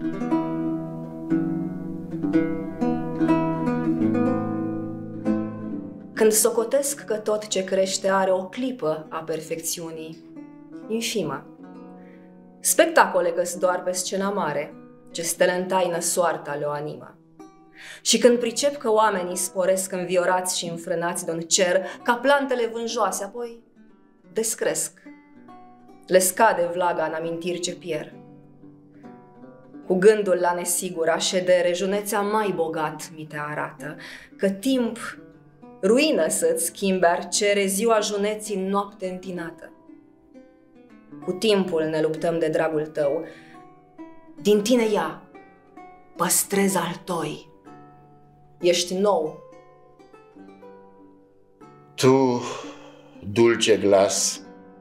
Când socotesc că tot ce crește are o clipă a perfecțiunii, infimă. Spectacole găs doar pe scena mare, ce stele în taină soarta le-o animă. Și când pricep că oamenii sporesc înviorați și înfrânați de-un cer, ca plantele vânjoase, apoi descresc. Le scade vlaga în amintiri ce pierd. Cu gândul la nesigura ședere, junețea mai bogat mi te arată, că timp ruină să-ți schimbe ar cere ziua juneții în noapte întinată. Cu timpul ne luptăm de dragul tău, din tine ia, păstrez al toi. Ești nou. Tu, dulce glas,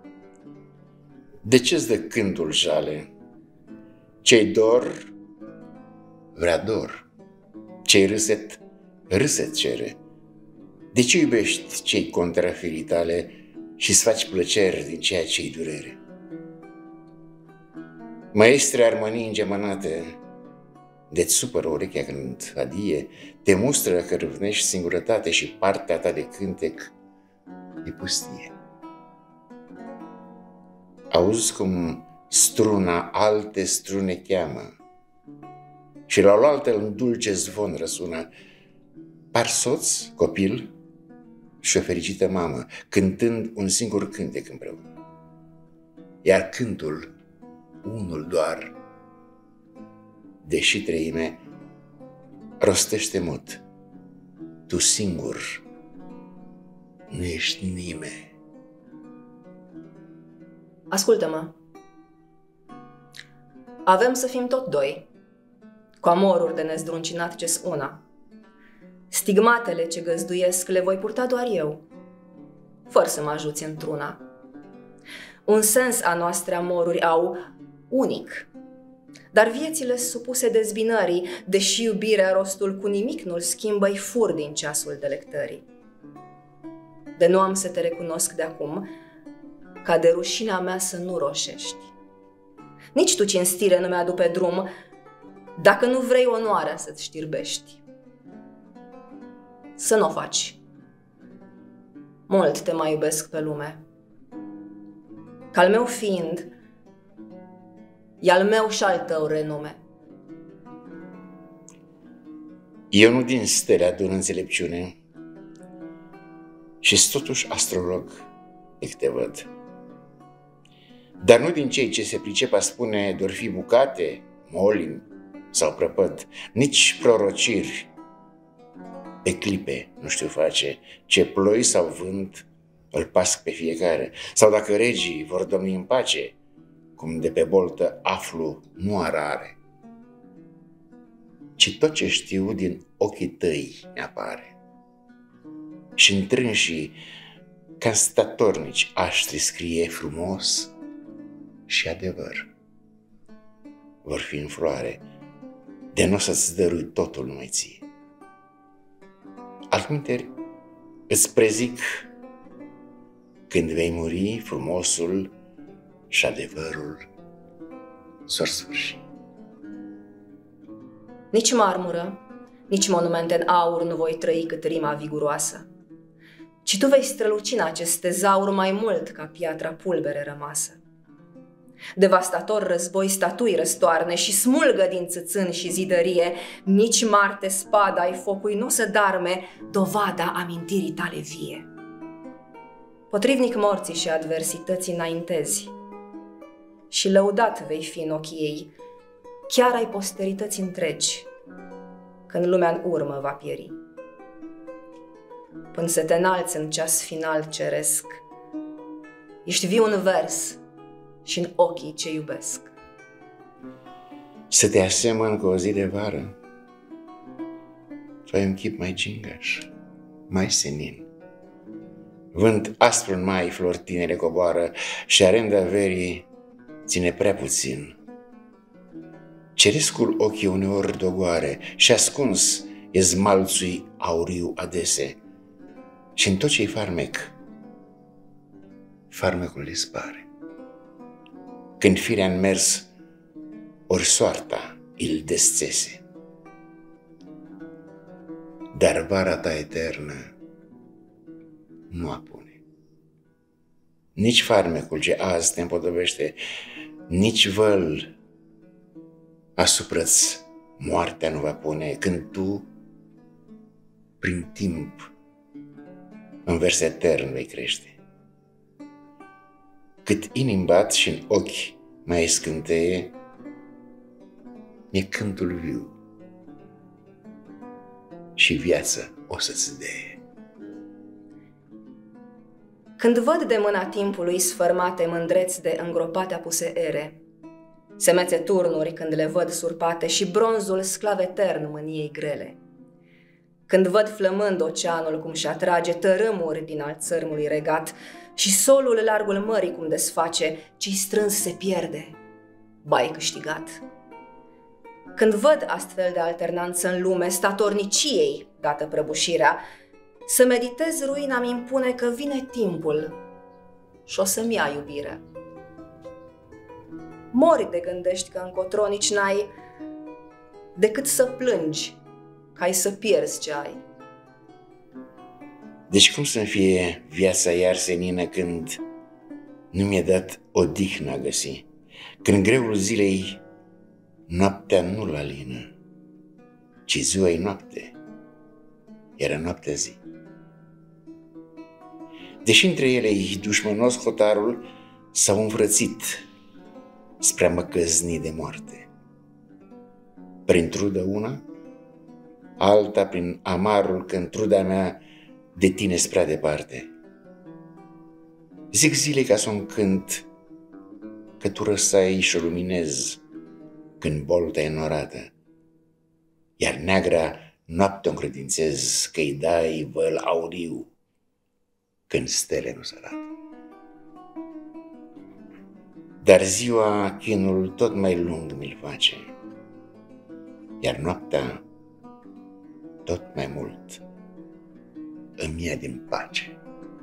de ce-ți dă cântul jale? Ce-i dor, vrea dor. Ce-i râset, râset cere. De ce iubești cei contrafirii tale și-ți faci plăceri din ceea ce-i durere? Maestre armonii îngemănate, de-ți supără urechea când adie, te mustră că râvnești singurătate și partea ta de cântec e pustie. Auzi cum struna alte strune cheamă și la oaltă un dulce zvon răsună. Par soț, copil și o fericită mamă, cântând un singur cântec împreună. Iar cântul, unul doar, deși treime, rostește mut. Tu singur nu ești nimeni. Ascultă-mă. Avem să fim tot doi, cu amoruri de nezdruncinat ce-s una. Stigmatele ce găzduiesc le voi purta doar eu, fără să mă ajuți într-una. Un sens a noastre amoruri au unic, dar viețile supuse dezbinării, deși iubirea rostul cu nimic nu-l schimbă-i fur din ceasul delectării. De nu am să te recunosc de acum, ca de rușinea mea să nu roșești. Nici tu cinstire nu mi-adu pe drum, dacă nu vrei onoarea să-ți știrbești. Să n-o faci. Mult te mai iubesc pe lume. Că-al meu fiind, e al meu și al tău renume. Eu nu din stele adun înțelepciune și-s totuși astrolog, de te văd. Dar nu din cei ce se pricep a spune dor fi bucate, molimi sau prăpăd, nici prorociri pe clipe nu știu face, ce ploi sau vânt îl pasc pe fiecare, sau dacă regii vor domni în pace, cum de pe boltă aflu nu arare, ci tot ce știu din ochii tăi mi-apare. Și întrânșii ca statornici aștri scrie frumos și adevăr. Vor fi în floare, de n-o să-ți dărui totul numai ție. Altminteri îți prezic, când vei muri, frumosul și adevărul s-or sfârși. Nici marmură, nici monumente în aur nu voi trăi cât rima viguroasă, ci tu vei străluci în acest tezaur mai mult ca piatra pulbere rămasă. Devastator război statui răstoarne și smulgă din țâțân și zidărie, nici Marte spada ai focui nu să darme dovada amintirii tale vie. Potrivnic morții și adversității înaintezi și lăudat vei fi în ochii ei, chiar ai posterități întregi, când lumea în urmă va pieri. Până să te înalți în ceas final ceresc, ești viu în vers și în ochii ce iubesc. Să te asemăn cu o zi de vară, tu ai un chip mai gingaș, mai senin. Vânt aspru în mai, flori tinere coboară și arenda verii ține prea puțin. Cerescul ochii uneori dogoare și ascuns e zmalțui auriu adese. Și în tot ce-i farmec, farmecul dispare. Când firea în mers, ori soarta îl desțese. Dar vara ta eternă nu apune. Nici farmecul ce azi te împodobește, nici văl asupra-ți moartea nu va pune, când tu, prin timp, în vers etern vei crește. Cât inim bat și în ochi mai scânteie, e cântul viu și viața o să-ți dee. Când văd de mâna timpului sfărmate mândreți de îngropate apuse ere, semețe turnuri când le văd surpate și bronzul sclav etern mâniei grele, când văd flămând oceanul cum și atrage tărâmuri din al țărmului regat și solul largul mării cum desface, ce-i strâns se pierde, ba-i câștigat. Când văd astfel de alternanță în lume, statorniciei dată prăbușirea, să meditez ruina mi impune că vine timpul și o să-mi ia iubirea. Mori de gândești că încotro nici n-ai decât să plângi ca să pierzi ce ai. Deci cum să-mi fie viața iar senină când nu mi-e dat odihnă a găsi, când greul zilei noaptea nu-l alină, ci ziua-i noapte, iar noaptea zi. Deși între ele-i dușmănos hotarul, s-au înfrățit spre a mă căzni de moarte. Prin trudă una, alta prin amarul când truda mea de tine spre departe. Zic zilei ca să o cânt, că tu răsai și o luminezi când bolta e norată, iar neagra noapte o încredințez că-i dai văl auriu când stele nu se arată. Dar ziua chinul tot mai lung mi-l face, iar noaptea tot mai mult îmi ia din pace.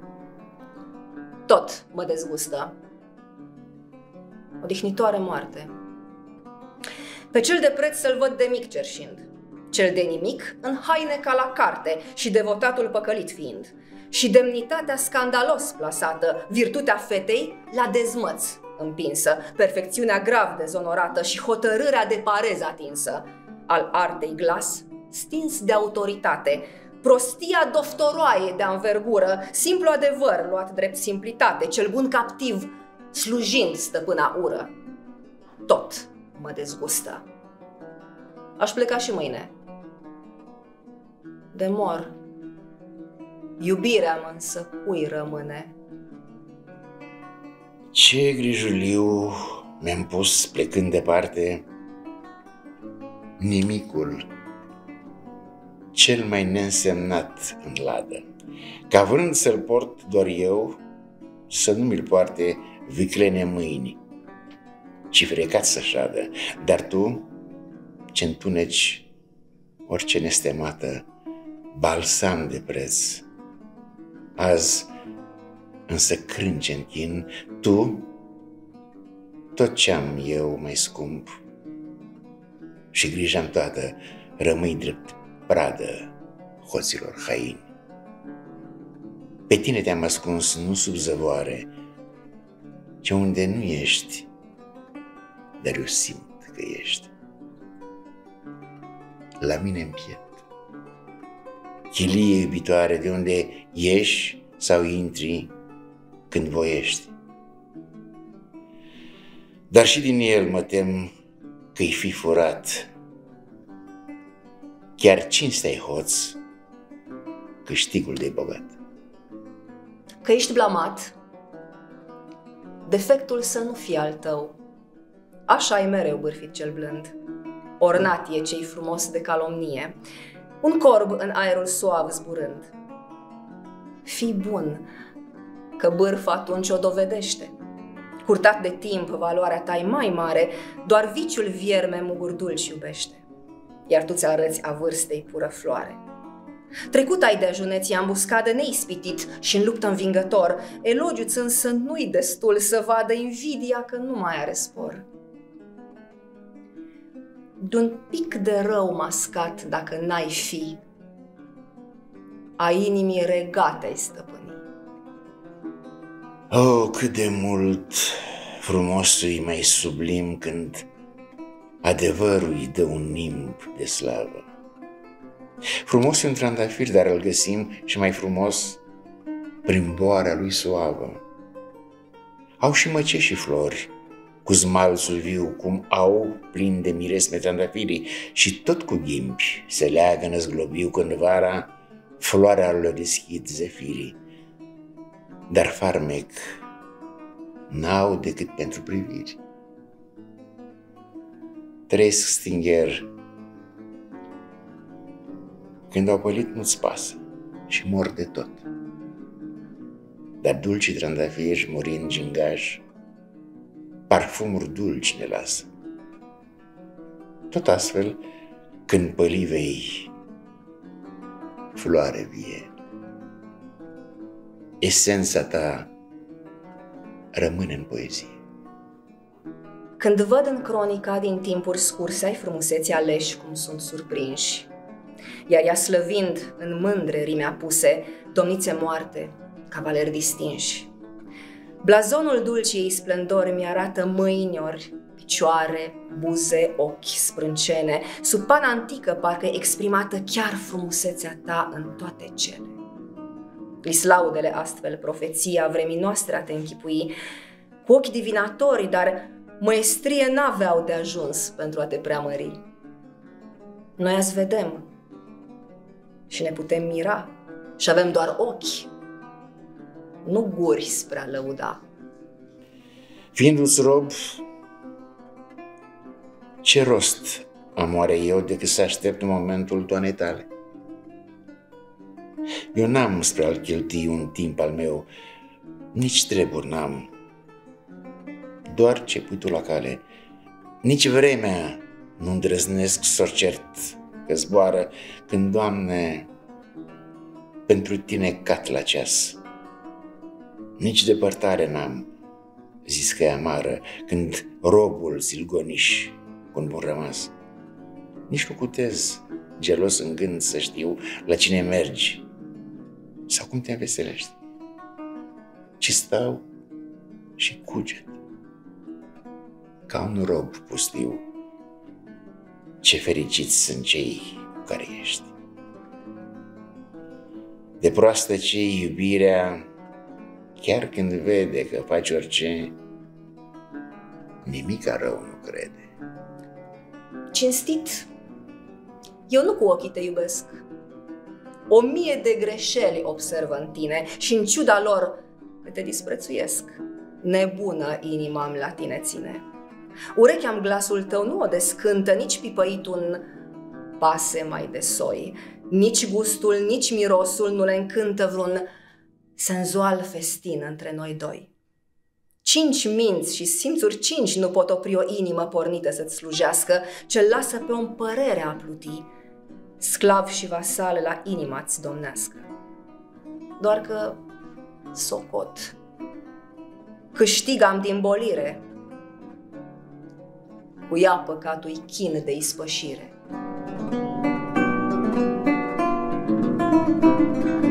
Tot mă dezgustă. Odihnitoare moarte. Pe cel de preț să-l văd de mic cerșind, cel de nimic în haine ca la carte și devotatul păcălit fiind, și demnitatea scandalos plasată, virtutea fetei la dezmăț împinsă, perfecțiunea grav dezonorată și hotărârea de parez atinsă, al artei glas stins de autoritate, prostia doftoroaie de anvergură, simplu adevăr luat drept simplitate, cel bun captiv slujind stăpâna ură. Tot mă dezgustă. Aș pleca și mâine. De mor. Iubirea-mă însă cui rămâne? Ce grijuliu mi-am pus plecând departe, nimicul cel mai neînsemnat în ladă, ca vrând să-l port doar eu, să nu mi-l poarte viclene mâini, ci frecat să șadă. Dar tu, ce întuneci orice nestemată, balsam de preț, azi însă crânge în chin, tu, tot ce-am eu mai scump și grija-mi toată, rămâi drept pradă hoților haini. Pe tine te-am ascuns nu sub zăvoare, ci unde nu ești, dar eu simt că ești. La mine în piept, chilie iubitoare de unde ieși sau intri când voiești. Dar și din el mă tem că-i fi furat. Chiar cinstea-i hoț, câștigul de bogat. Că ești blamat, defectul să nu fie al tău. Așa ai mereu bârfit cel blând. Ornat e ce-i frumos de calomnie, un corb în aerul suav zburând. Fii bun, că bârfa atunci o dovedește. Curtat de timp, valoarea ta-i mai mare, doar viciul vierme muguri dulci iubește. Iar tu ți-arăți a vârstei pură floare. Trecut ai de ajuneții ambuscadă neispitit și în luptă învingător, elogiu-ți însă nu-i destul să vadă invidia că nu mai are spor. de-un pic de rău mascat dacă n-ai fi, a inimii regate-ai stăpâni. Oh, cât de mult frumosul e mai sublim când adevărul îi dă un nimb de slavă. Frumos e un trandafir, dar îl găsim și mai frumos prin boarea lui suavă. Au și măceși și flori, cu zmalsul viu, cum au plin de miresme trandafirii, și tot cu ghimbi se leagă năzglobiu când vara floarea le deschid zefirii. Dar farmec n-au decât pentru priviri. Trăiesc stingher, când au pălit nu-ți pasă și mor de tot. Dar dulcii trandafiri, murind gingași, parfumuri dulci ne lasă. Tot astfel, când păli vei, floare vie, esența ta rămâne în poezie. Când văd în cronica din timpuri scurse ai frumuseții aleși cum sunt surprinși, iar ea slăvind în mândre rime apuse, domnițe moarte, cavaleri distinși. Blazonul dulciei splendori mi-arată mâini ori picioare, buze, ochi, sprâncene, sub pana antică parcă exprimată chiar frumusețea ta în toate cele. Lis laudele astfel profeția vremii noastre a te închipui, cu ochi divinatori, dar măestrie n-aveau de ajuns pentru a te preamări. Noi azi vedem și ne putem mira și avem doar ochi, nu guri spre a lăuda. Fiindu-ți rob, ce rost am oare eu decât să aștept momentul toanei tale? Eu n-am spre a-l cheltui un timp al meu, nici treburi n-am, doar ce pui tu la cale. Nici vremea nu îndrăznesc să o cert că zboară când, Doamne, pentru tine cat la ceas. Nici depărtare n-am, zis că e amară, când robul ți-l goniș cu un bun rămas. Nici nu cutez, gelos în gând, să știu la cine mergi sau cum te înveselești, ci stau și cuget ca un rob pustiu. Ce fericiți sunt cei cu care ești. De proastă ce iubirea, chiar când vede că faci orice, nimica rău nu crede. Cinstit, eu nu cu ochii te iubesc. 1000 de greșeli observă în tine și în ciuda lor te disprețuiesc. Nebună inima-mi la tine ține. Urechea-mi glasul tău nu o descântă, nici pipăit un pase mai de soi. Nici gustul, nici mirosul nu le încântă vreun senzual festin între noi doi. 5 minți și simțuri 5 nu pot opri o inimă pornită să-ți slujească, ce lasă pe om părerea a pluti, sclav și vasal la inima-ți domnească. Doar că socot, câștig-am din bolire, cu ea păcatul-i chin de ispășire.